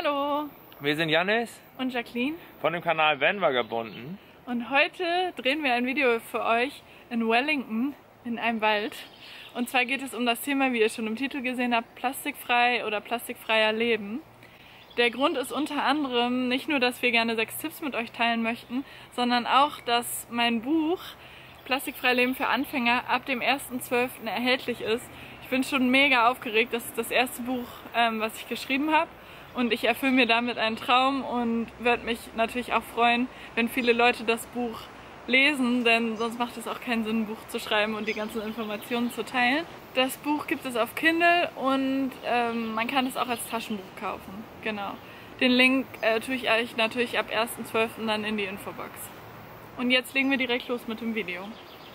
Hallo Wir sind Jannis und Jacqueline von dem Kanal Vanvagabunden. und heute drehen wir ein Video für euch in Wellington in einem Wald. Und zwar geht es um das Thema, wie ihr schon im Titel gesehen habt, plastikfrei oder plastikfreier Leben. Der Grund ist unter anderem nicht nur, dass wir gerne 6 Tipps mit euch teilen möchten, sondern auch, dass mein Buch Plastikfrei Leben für Anfänger ab dem 1.12. erhältlich ist. Ich bin schon mega aufgeregt, das ist das erste Buch, was ich geschrieben habe. Und ich erfülle mir damit einen Traum und würde mich natürlich auch freuen, wenn viele Leute das Buch lesen, denn sonst macht es auch keinen Sinn, ein Buch zu schreiben und die ganzen Informationen zu teilen. Das Buch gibt es auf Kindle und man kann es auch als Taschenbuch kaufen. Genau. Den Link tue ich euch natürlich ab 1.12. dann in die Infobox. Und jetzt legen wir direkt los mit dem Video.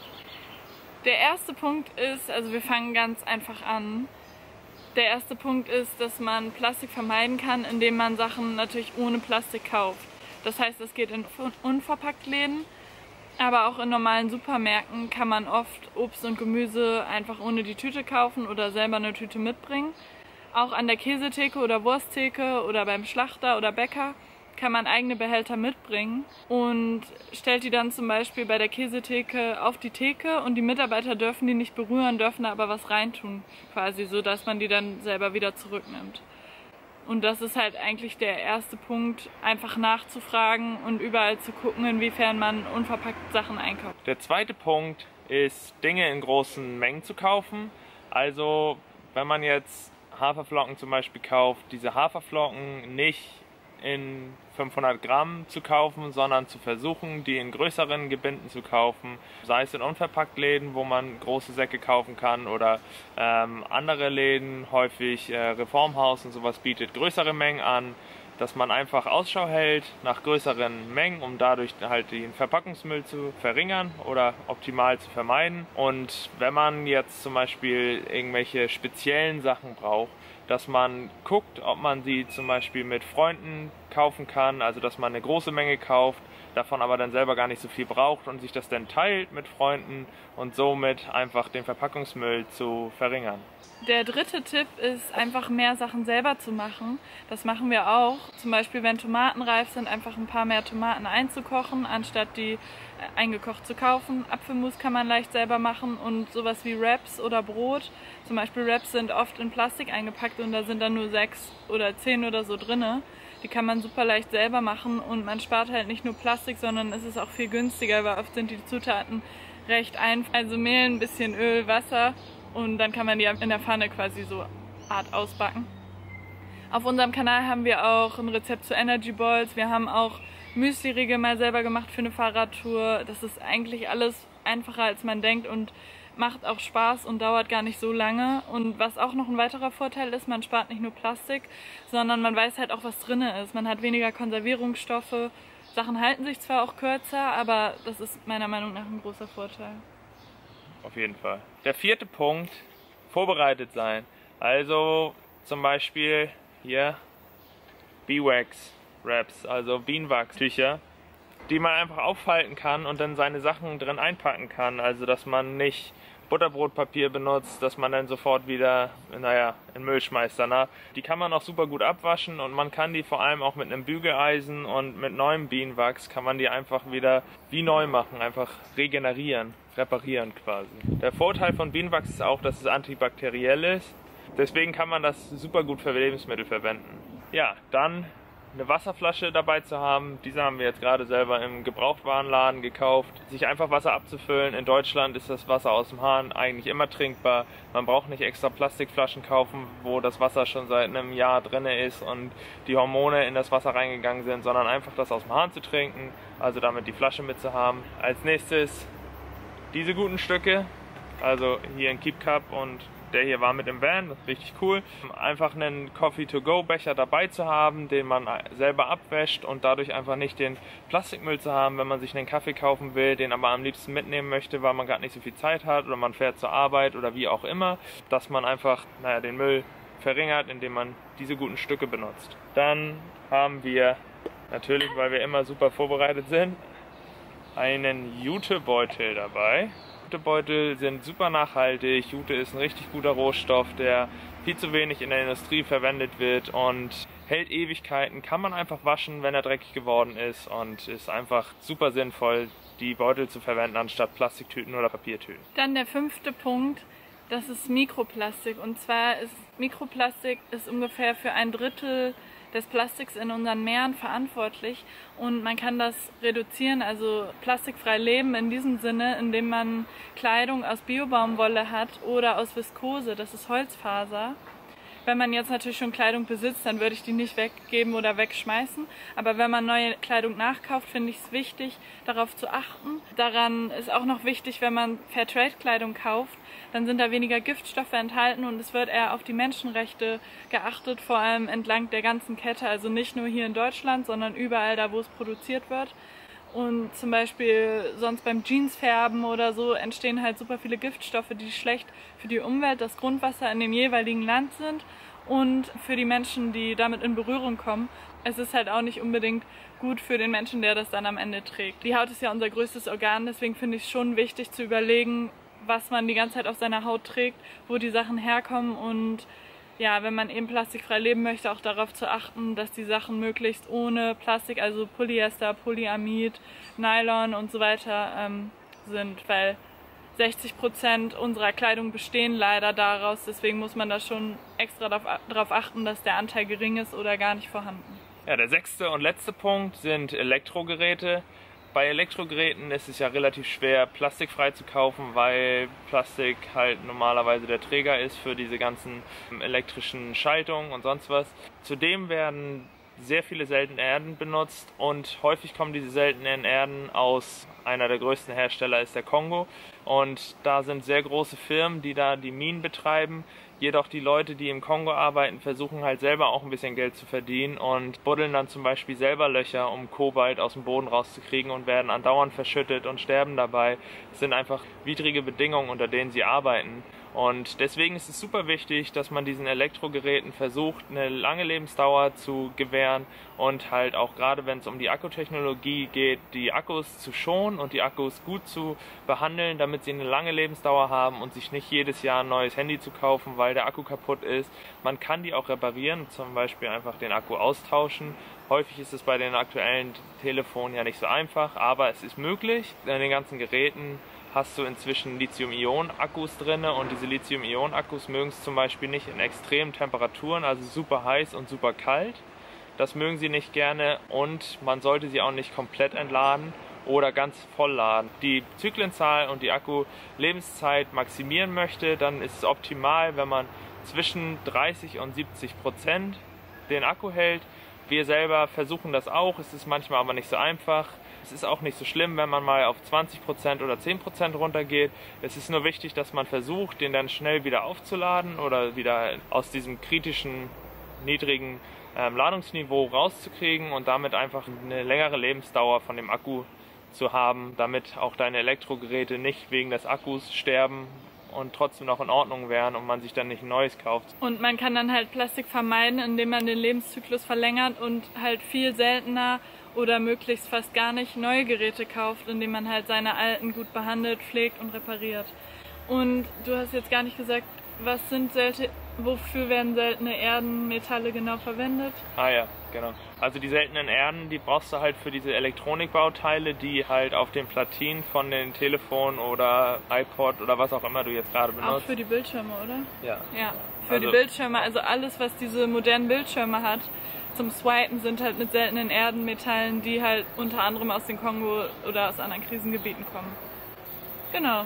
Der erste Punkt ist, also wir fangen ganz einfach an. Der erste Punkt ist, dass man Plastik vermeiden kann, indem man Sachen natürlich ohne Plastik kauft. Das heißt, es geht in Unverpacktläden, aber auch in normalen Supermärkten kann man oft Obst und Gemüse einfach ohne die Tüte kaufen oder selber eine Tüte mitbringen. Auch an der Käsetheke oder Wursttheke oder beim Schlachter oder Bäcker kann man eigene Behälter mitbringen und stellt die dann zum Beispiel bei der Käsetheke auf die Theke und die Mitarbeiter dürfen die nicht berühren, dürfen da aber was reintun, quasi so, dass man die dann selber wieder zurücknimmt. Und das ist halt eigentlich der erste Punkt, einfach nachzufragen und überall zu gucken, inwiefern man unverpackt Sachen einkauft. Der zweite Punkt ist, Dinge in großen Mengen zu kaufen. Also wenn man jetzt Haferflocken zum Beispiel kauft, diese Haferflocken nicht in 500 Gramm zu kaufen, sondern zu versuchen, die in größeren Gebinden zu kaufen, sei es in Unverpacktläden, wo man große Säcke kaufen kann, oder andere Läden, häufig Reformhaus und sowas bietet größere Mengen an, dass man einfach Ausschau hält nach größeren Mengen, um dadurch halt den Verpackungsmüll zu verringern oder optimal zu vermeiden. Und wenn man jetzt zum Beispiel irgendwelche speziellen Sachen braucht, dass man guckt, ob man sie zum Beispiel mit Freunden kaufen kann, also dass man eine große Menge kauft, davon aber dann selber gar nicht so viel braucht und sich das dann teilt mit Freunden und somit einfach den Verpackungsmüll zu verringern. Der dritte Tipp ist, einfach mehr Sachen selber zu machen. Das machen wir auch. Zum Beispiel, wenn Tomaten reif sind, einfach ein paar mehr Tomaten einzukochen, anstatt die eingekocht zu kaufen. Apfelmus kann man leicht selber machen und sowas wie Wraps oder Brot. Zum Beispiel Wraps sind oft in Plastik eingepackt und da sind dann nur 6 oder 10 oder so drinne. Die kann man super leicht selber machen und man spart halt nicht nur Plastik, sondern es ist auch viel günstiger, weil oft sind die Zutaten recht einfach. Also Mehl, ein bisschen Öl, Wasser. Und dann kann man die in der Pfanne quasi so Art ausbacken. Auf unserem Kanal haben wir auch ein Rezept zu Energy Balls. Wir haben auch Müsli-Riegel mal selber gemacht für eine Fahrradtour. Das ist eigentlich alles einfacher, als man denkt und macht auch Spaß und dauert gar nicht so lange. Und was auch noch ein weiterer Vorteil ist, man spart nicht nur Plastik, sondern man weiß halt auch, was drin ist. Man hat weniger Konservierungsstoffe. Sachen halten sich zwar auch kürzer, aber das ist meiner Meinung nach ein großer Vorteil. Auf jeden Fall. Der vierte Punkt, vorbereitet sein. Also zum Beispiel hier Beeswax Wraps, also Bienenwachstücher, die man einfach aufhalten kann und dann seine Sachen drin einpacken kann. Also dass man nicht Butterbrotpapier benutzt, dass man dann sofort wieder, in den Müll schmeißt danach. Die kann man auch super gut abwaschen und man kann die vor allem auch mit einem Bügeleisen und mit neuem Bienenwachs kann man die einfach wieder wie neu machen, einfach regenerieren, reparieren quasi. Der Vorteil von Bienenwachs ist auch, dass es antibakteriell ist. Deswegen kann man das super gut für Lebensmittel verwenden. Ja, dann eine Wasserflasche dabei zu haben. Diese haben wir jetzt gerade selber im Gebrauchtwarenladen gekauft. Sich einfach Wasser abzufüllen. In Deutschland ist das Wasser aus dem Hahn eigentlich immer trinkbar. Man braucht nicht extra Plastikflaschen kaufen, wo das Wasser schon seit einem Jahr drin ist und die Hormone in das Wasser reingegangen sind, sondern einfach das aus dem Hahn zu trinken, also damit die Flasche mitzuhaben. Als nächstes diese guten Stücke, also hier ein Keep Cup und der hier war mit im Van, das ist richtig cool. Einfach einen Coffee-to-go-Becher dabei zu haben, den man selber abwäscht und dadurch einfach nicht den Plastikmüll zu haben, wenn man sich einen Kaffee kaufen will, den aber am liebsten mitnehmen möchte, weil man gerade nicht so viel Zeit hat oder man fährt zur Arbeit oder wie auch immer, dass man einfach den Müll verringert, indem man diese guten Stücke benutzt. Dann haben wir natürlich, weil wir immer super vorbereitet sind, einen Jutebeutel dabei. Jutebeutel sind super nachhaltig. Jute ist ein richtig guter Rohstoff, der viel zu wenig in der Industrie verwendet wird und hält Ewigkeiten, kann man einfach waschen, wenn er dreckig geworden ist und ist einfach super sinnvoll, die Beutel zu verwenden anstatt Plastiktüten oder Papiertüten. Dann der 5. Punkt, das ist Mikroplastik. Und zwar ist Mikroplastik ungefähr für 1/3 des Plastiks in unseren Meeren verantwortlich und man kann das reduzieren, also plastikfrei leben in diesem Sinne, indem man Kleidung aus Biobaumwolle hat oder aus Viskose, das ist Holzfaser. Wenn man jetzt natürlich schon Kleidung besitzt, dann würde ich die nicht weggeben oder wegschmeißen. Aber wenn man neue Kleidung nachkauft, finde ich es wichtig, darauf zu achten. Daran ist auch noch wichtig, wenn man Fairtrade-Kleidung kauft, dann sind da weniger Giftstoffe enthalten und es wird eher auf die Menschenrechte geachtet, vor allem entlang der ganzen Kette. Also nicht nur hier in Deutschland, sondern überall da, wo es produziert wird. Und zum Beispiel sonst beim Jeansfärben oder so entstehen halt super viele Giftstoffe, die schlecht für die Umwelt, das Grundwasser in dem jeweiligen Land sind und für die Menschen, die damit in Berührung kommen. Es ist halt auch nicht unbedingt gut für den Menschen, der das dann am Ende trägt. Die Haut ist ja unser größtes Organ, deswegen finde ich es schon wichtig zu überlegen, was man die ganze Zeit auf seiner Haut trägt, wo die Sachen herkommen und ja, wenn man eben plastikfrei leben möchte, auch darauf zu achten, dass die Sachen möglichst ohne Plastik, also Polyester, Polyamid, Nylon und so weiter sind, weil 60% unserer Kleidung bestehen leider daraus, deswegen muss man da schon extra darauf achten, dass der Anteil gering ist oder gar nicht vorhanden. Ja, der 6. und letzte Punkt sind Elektrogeräte. Bei Elektrogeräten ist es ja relativ schwer, plastikfrei zu kaufen, weil Plastik halt normalerweise der Träger ist für diese ganzen elektrischen Schaltungen und sonst was. Zudem werden sehr viele seltene Erden benutzt und häufig kommen diese seltenen Erden aus, einer der größten Hersteller ist der Kongo und da sind sehr große Firmen, die da die Minen betreiben. Jedoch die Leute, die im Kongo arbeiten, versuchen halt selber auch ein bisschen Geld zu verdienen und buddeln dann zum Beispiel selber Löcher, um Kobalt aus dem Boden rauszukriegen und werden andauernd verschüttet und sterben dabei. Es sind einfach widrige Bedingungen, unter denen sie arbeiten. Und deswegen ist es super wichtig, dass man diesen Elektrogeräten versucht, eine lange Lebensdauer zu gewähren und halt auch gerade, wenn es um die Akkutechnologie geht, die Akkus zu schonen und die Akkus gut zu behandeln, damit sie eine lange Lebensdauer haben und sich nicht jedes Jahr ein neues Handy zu kaufen, weil der Akku kaputt ist. Man kann die auch reparieren, zum Beispiel einfach den Akku austauschen. Häufig ist es bei den aktuellen Telefonen ja nicht so einfach, aber es ist möglich. In den ganzen Geräten hast du inzwischen Lithium-Ionen-Akkus drin und diese Lithium-Ionen-Akkus mögen es zum Beispiel nicht in extremen Temperaturen, also super heiß und super kalt. Das mögen sie nicht gerne und man sollte sie auch nicht komplett entladen oder ganz voll laden. Die Zyklenzahl und die Akkulebenszeit maximieren möchte, dann ist es optimal, wenn man zwischen 30 und 70% den Akku hält. Wir selber versuchen das auch, es ist manchmal aber nicht so einfach. Es ist auch nicht so schlimm, wenn man mal auf 20% oder 10% runtergeht. Es ist nur wichtig, dass man versucht, den dann schnell wieder aufzuladen oder wieder aus diesem kritischen, niedrigen Ladungsniveau rauszukriegen und damit einfach eine längere Lebensdauer von dem Akku zu haben, damit auch deine Elektrogeräte nicht wegen des Akkus sterben und trotzdem noch in Ordnung wären und man sich dann nicht ein neues kauft. Und man kann dann halt Plastik vermeiden, indem man den Lebenszyklus verlängert und halt viel seltener oder möglichst fast gar nicht neue Geräte kauft, indem man halt seine alten gut behandelt, pflegt und repariert. Und du hast jetzt gar nicht gesagt, wofür werden seltene Erdenmetalle genau verwendet? Ah ja, genau. Also die seltenen Erden, die brauchst du halt für diese Elektronikbauteile, die halt auf den Platinen von den Telefonen oder iPod oder was auch immer du jetzt gerade benutzt. Auch für die Bildschirme, oder? Ja. Ja, für die Bildschirme, also alles, was diese modernen Bildschirme hat, zum Swipen sind halt mit seltenen Erdenmetallen, die halt unter anderem aus dem Kongo oder aus anderen Krisengebieten kommen. Genau.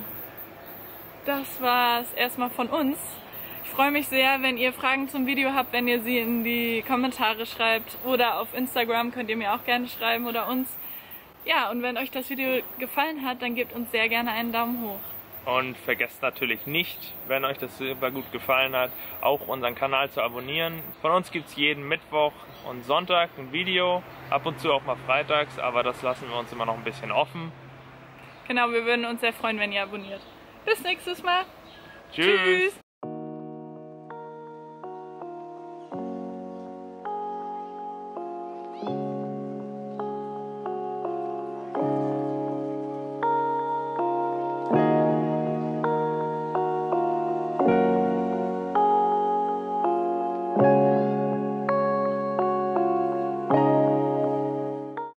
Das war's erstmal von uns. Ich freue mich sehr, wenn ihr Fragen zum Video habt, wenn ihr sie in die Kommentare schreibt oder auf Instagram könnt ihr mir auch gerne schreiben oder uns. Ja, und wenn euch das Video gefallen hat, dann gebt uns sehr gerne einen Daumen hoch. Und vergesst natürlich nicht, wenn euch das super gut gefallen hat, auch unseren Kanal zu abonnieren. Von uns gibt es jeden Mittwoch und Sonntag ein Video, ab und zu auch mal freitags, aber das lassen wir uns immer noch ein bisschen offen. Genau, wir würden uns sehr freuen, wenn ihr abonniert. Bis nächstes Mal. Tschüss. Tschüss.